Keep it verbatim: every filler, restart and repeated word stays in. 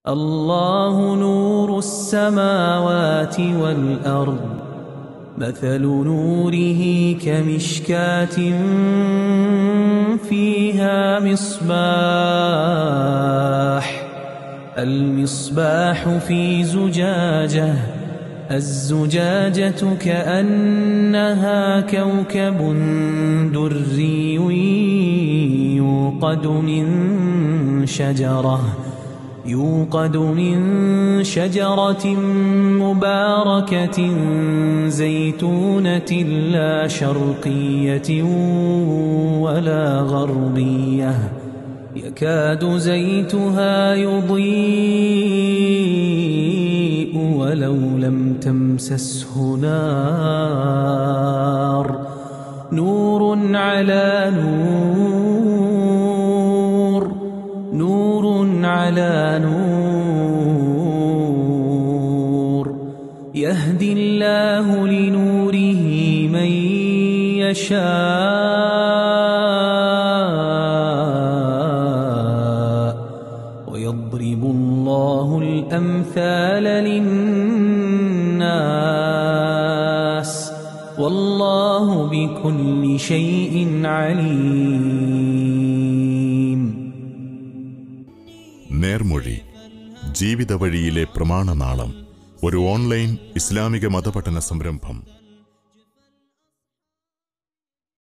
الله نور السماوات والأرض مثل نوره كمشكاة فيها مصباح المصباح في زجاجة الزجاجة كأنها كوكب دري يوقد من شجرة يوقد من شجرة مباركة زيتونة لا شرقية ولا غربية يكاد زيتها يضيء ولو لم تمسسه نار نور على نور نور على نور يهدي الله لنوره من يشاء ويضرب الله الأمثال للناس والله بكل شيء عليم. നേർമൊഴി ജീവിത വഴിയിലെ പ്രമാണനാളം ഒരു ഓൺലൈൻ ഇസ്ലാമിക മതപഠന സംരംഭം.